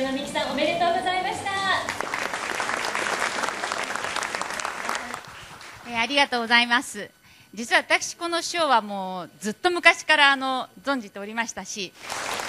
島美紀さん、おめでとうございました。 ありがとうございます。実は私この賞はもうずっと昔から存じておりましたし、